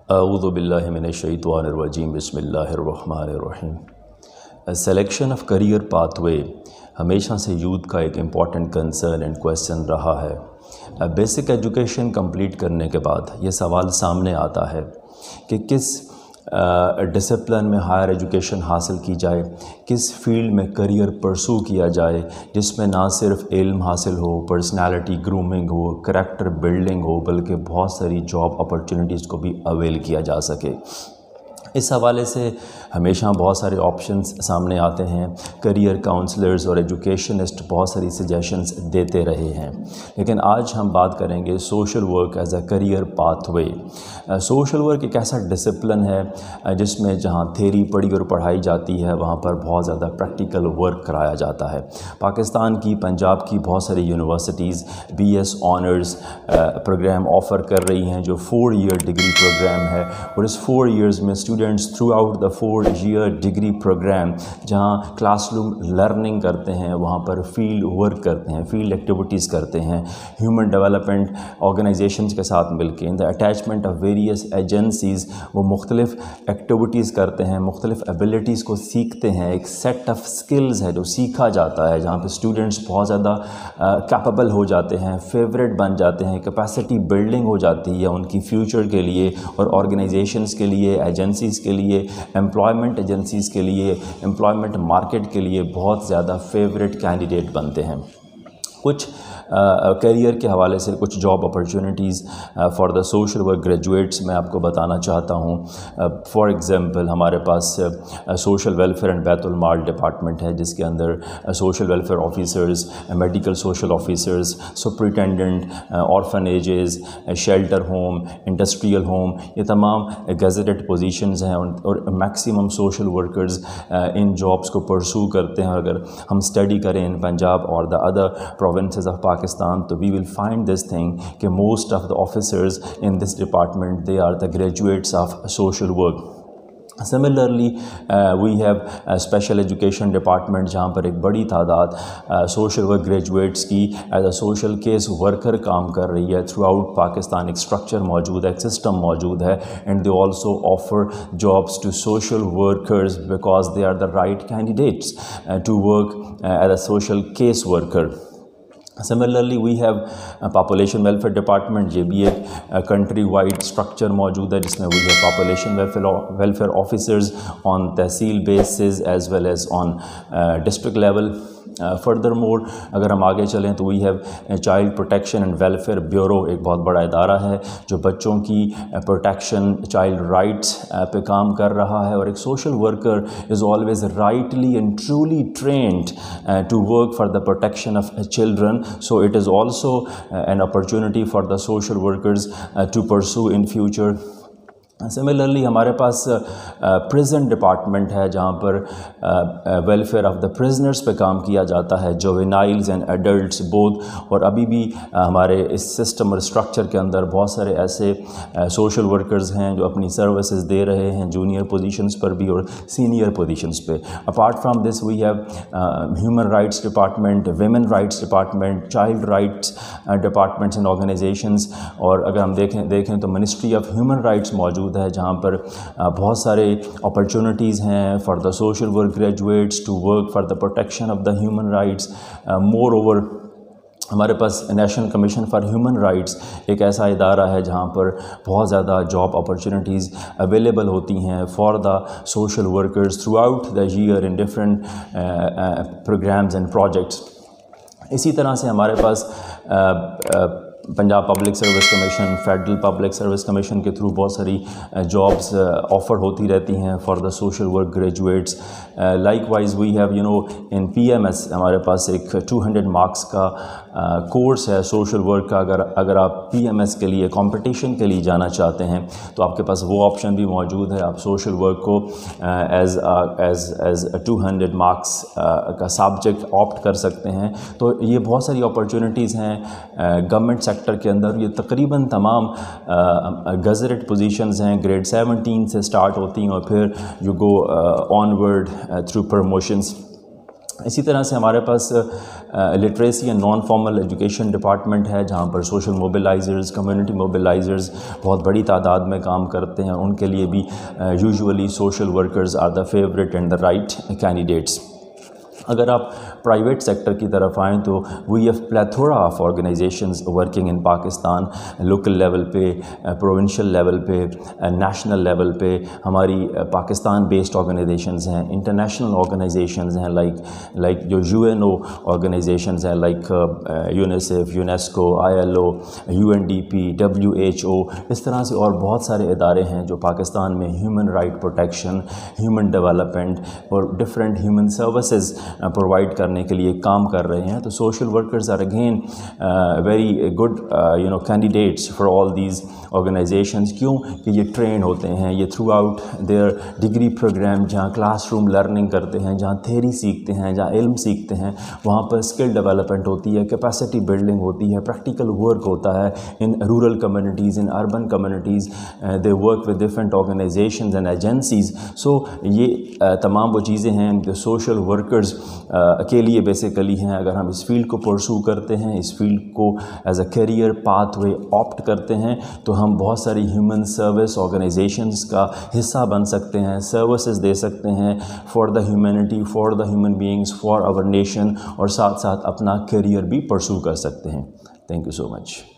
اعوذ باللہ من الشیطان الرجیم بسم اللہ الرحمن الرحیم۔ Selection of career pathway ہمیشہ سے یوتھ کا ایک امپورٹنٹ کنسرن اینڈ کویسچن رہا ہے۔ بیسک ایجوکیشن کمپلیٹ کرنے کے بعد یہ سوال سامنے آتا ہے کہ کس ڈسپلن میں ہائر ایجوکیشن حاصل کی جائے، کس فیلڈ میں کریئر پرسو کیا جائے جس میں نہ صرف علم حاصل ہو، پرسنالٹی گرومنگ ہو، کریکٹر بلڈنگ ہو، بلکہ بہت ساری جاب اپرچونیٹیز کو بھی اویل کیا جا سکے۔ اس حوالے سے ہمیشہ بہت سارے آپشنز سامنے آتے ہیں، کریئر کاؤنسلرز اور ایجوکیشنسٹ بہت ساری سجیشنز دیتے رہے ہیں، لیکن آج ہم بات کریں گے social work as a career pathway. Social work ایک ایسا ڈسپلن ہے جس میں جہاں تھیری پڑھی اور پڑھائی جاتی ہے وہاں پر بہت زیادہ پریکٹیکل ورک کرایا جاتا ہے۔ پاکستان کی، پنجاب کی بہت ساری universities B S honours program offer کر رہی ہیں جو 4 ایئر ڈگری پروگرام ہے، اور اس 4 ایئرز میں students throughout the 4 year degree program جہاں کلاس روم لرننگ کرتے ہیں وہاں پر فیلڈ ورک کرتے ہیں، فیلڈ ایکٹیویٹیز کرتے ہیں، ہیومن ڈیولپمنٹ آرگنائزیشنز کے ساتھ مل کے in the attachment of various agencies وہ مختلف ایکٹیویٹیز کرتے ہیں، مختلف ایبلٹیز کو سیکھتے ہیں۔ ایک سیٹ آف سکلز ہے جو سیکھا جاتا ہے جہاں پہ اسٹوڈنٹس بہت زیادہ کیپیبل ہو جاتے ہیں، فیوریٹ بن جاتے ہیں، کیپیسٹی بلڈنگ ہو جاتی ہے ان کی فیوچر کے لیے، اور آرگنائزیشنز کے لیے، ایجنسیز کے لیے، امپلائمنٹ ایجنسیز کے لیے، امپلائمنٹ مارکیٹ کے لیے بہت زیادہ فیوریٹ کینڈیڈیٹ بنتے ہیں۔ کچھ کیریئر کے حوالے سے کچھ job opportunities for the social work graduates میں آپ کو بتانا چاہتا ہوں۔ فار ایگزامپل ہمارے پاس سوشل ویلفیئر اینڈ بیت المال ڈپارٹمنٹ ہے جس کے اندر social welfare officers, medical social officers, superintendent, orphanages, shelter home, industrial home, یہ تمام گیزٹڈ پوزیشنز ہیں، اور میکسیمم سوشل ورکرز ان جابس کو پرسو کرتے ہیں۔ اگر ہم اسٹڈی کریں ان پنجاب اور the other provinces of Pakistan تو we will find this thing کہ most of the officers in this department they are the graduates of social work. Similarly we have special education department جہاں پر ایک بڑی تعداد social work graduates کی as a social case worker کام کر رہی ہے۔ تھرو آؤٹ پاکستان ایک اسٹرکچر موجود ہے، ایک سسٹم موجود ہے، and they also offer jobs to social workers because they are the right candidates to work as a social case worker. Similarly we have population welfare department, یہ بھی ایک country wide structure موجود ہے جس میں we have population welfare officers on tehsil bases as well as on district level. Furthermore اگر ہم آگے چلیں تو we have child protection and welfare bureau, ایک بہت بڑا ادارہ ہے جو بچوں کی پروٹیکشن، چائلڈ رائٹس پہ کام کر رہا ہے، اور ایک social worker is always rightly and truly trained to work for the protection of children, so it is also an opportunity for the social workers to pursue in future. Similarly ہمارے پاس prison department ہے جہاں پر welfare of the prisoners پہ کام کیا جاتا ہے، جوینائلز and adults both, اور ابھی بھی ہمارے اس سسٹم اور اسٹرکچر کے اندر بہت سارے ایسے سوشل ورکرز ہیں جو اپنی سروسز دے رہے ہیں جونیئر پوزیشنز پر بھی اور سینئر پوزیشنز پہ۔ Apart from this we have human rights department, women rights department, child rights departments and organisations, اور اگر ہم دیکھیں تو منسٹری آف ہیومن رائٹس موجود ہے جہاں پر بہت سارے اپرچونیٹیز ہیں for the social work graduates to work for the protection of the human rights. Moreover ہمارے پاس national commission for human rights ایک ایسا ادارہ ہے جہاں پر بہت زیادہ جاب اپرچونیٹیز اویلیبل ہوتی ہیں for the social workers throughout the year in different programs and projects. اسی طرح سے ہمارے پاس Punjab public service commission, federal public service commission کے تھرو بہت ساری جابس آفر ہوتی رہتی ہیں for the social work graduates. Likewise we have in P M S ہمارے پاس ایک 200 مارکس کا کورس ہے سوشل ورک کا۔ اگر آپ پی ایم ایس کے لیے کمپٹیشن کے لیے جانا چاہتے ہیں تو آپ کے پاس وہ آپشن بھی موجود ہے، آپ سوشل ورک کو ایز 200 مارکس کا سبجیکٹ آپٹ کر سکتے ہیں۔ تو یہ بہت ساری اپرچونیٹیز ہیں گورنمنٹ سیکٹر کے اندر۔ یہ تقریباً تمام گزٹڈ پوزیشنز ہیں، گریڈ 17 سے سٹارٹ ہوتی ہیں اور پھر you go onward through promotions. اسی طرح سے ہمارے پاس literacy and non formal education department ہے، جہاں پر سوشل موبلائزرز، کمیونٹی موبلائزرز بہت بڑی تعداد میں کام کرتے ہیں. ان کے لیے بھی usually social workers are the favourite and the right candidates. اگر آپ پرائیویٹ سیکٹر کی طرف آئیں تو we have plethora of organisations working in Pakistan. Local level پہ، پروونشل لیول پہ، نیشنل لیول پہ ہماری پاکستان بیسڈ آرگنائزیشنز ہیں، انٹرنیشنل آرگنائزیشنز ہیں لائک جو UNO آرگنائزیشنز ہیں like UNICEF, UNESCO, ILO، UNDP، WHO. اس طرح سے اور بہت سارے ادارے ہیں جو پاکستان میں human right protection, human development اور ڈفرینٹ ہیومن سروسز پرووائڈ کرنے کے لیے کام کر رہے ہیں. تو social workers are again very good candidates for all these organisations. کیوں کہ یہ ٹرین ہوتے ہیں، یہ throughout their degree program جہاں کلاس روم لرننگ کرتے ہیں، جہاں تھیری سیکھتے ہیں، جہاں علم سیکھتے ہیں، وہاں پر اسکل ڈیولپمنٹ ہوتی ہے، کیپیسٹی بلڈنگ ہوتی ہے، پریکٹیکل ورک ہوتا ہے. In rural communities, in urban communities they work with different organisations and agencies. So یہ تمام وہ چیزیں ہیں جو سوشل ورکرز کے لیے بیسیکلی ہیں. اگر ہم اس فیلڈ کو پرسو کرتے ہیں، اس فیلڈ کو as a career pathway opt کرتے ہیں، تو ہم بہت ساری ہیومن سروس آرگنائزیشنز کا حصہ بن سکتے ہیں، سروسز دے سکتے ہیں for the humanity, for the human beings, for our nation, اور ساتھ ساتھ اپنا کیریئر بھی پرسو کر سکتے ہیں. Thank you so much.